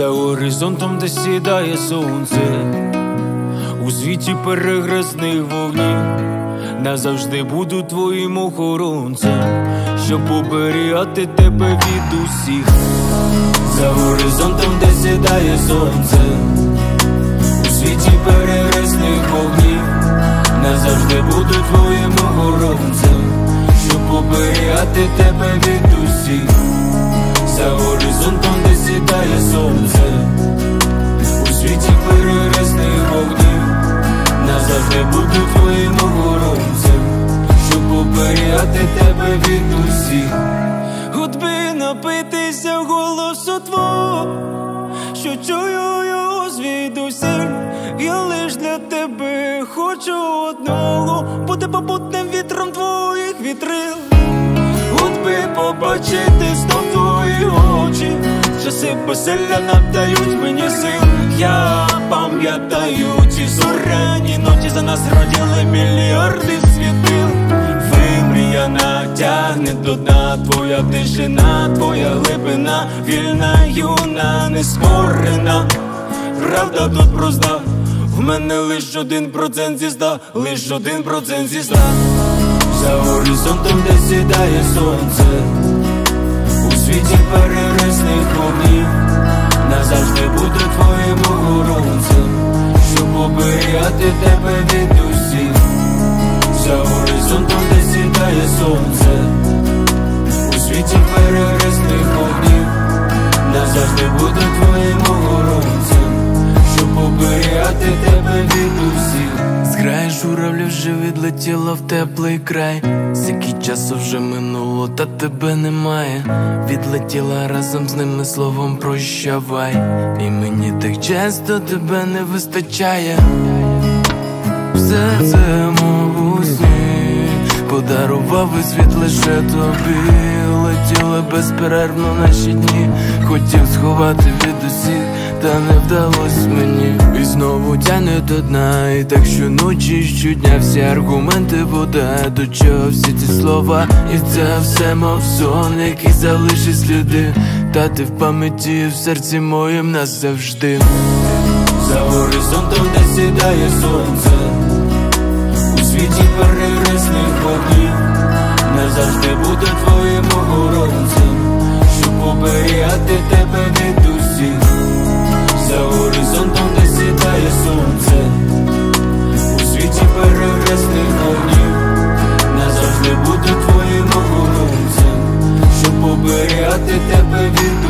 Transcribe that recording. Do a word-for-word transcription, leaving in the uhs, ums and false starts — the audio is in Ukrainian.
За горизонтом, де сідає сонце, у світі перегресних вогнів, назавжди буду твоїм охоронцем, щоб оберігати тебе від усіх. За горизонтом, де сідає сонце, у світі перегресних вогнів, назавжди буду твоїм охоронцем, щоб оберігати тебе від усіх. За горизонтом, де сідає сонце, у світі перегресних вогнів, назавжди буду твоїм охоронцем, щоб оберігати тебе від усіх. От би напитися голосу твого, що чую його звідусіль. Я лиш для тебе хочу одного, бути попутним вітром твоїх вітрил. От би побачити знов твої очі, часи безсилля надають мені сил. Я пам'ятаю ті зоряні ночі, за нас родили мільярди світил. Вимріяна тягне до дна, твоя тишина, твоя глибина, вільна, юна, нескорена. Правда тут проста, в мене лиш один процент зі ста, лиш один процент зі ста. За горизонтом, де сідає сонце, у світі перегресних вогнів, назавжди буду твоїм охоронцем, щоб оберігати тебе від усіх. За горизонтом, де сідає сонце, у світі перегресних вогнів, назавжди буду твоїм охоронцем, щоб оберігати тебе від усіх. Зграя журавлів вже відлетіла в теплий край. Скільки часу вже минуло, та тебе немає. Відлетіла разом з ними словом прощавай. І мені так часто тебе не вистачає. Все це мов у сні, подарував і світ лише тобі. Летіли безперервно наші дні, хотів сховати від усіх, та не вдалось мені. І знову тягне до дна, і так щоночі, щодня всі аргументи вода. До чого всі ці слова, і це все мов сон, який залишить сліди. Та ти в пам'яті, в серці моїм назавжди. За горизонтом, де сідає сонце, у світі перегресних вогнів, назавжди буду твоїм охоронцем, щоб оберігати тебе від усіх. За горизонтом, де сідає сонце, у світі перегресних вогнів, назавжди буду твоїм охоронцем, щоб оберігати тебе від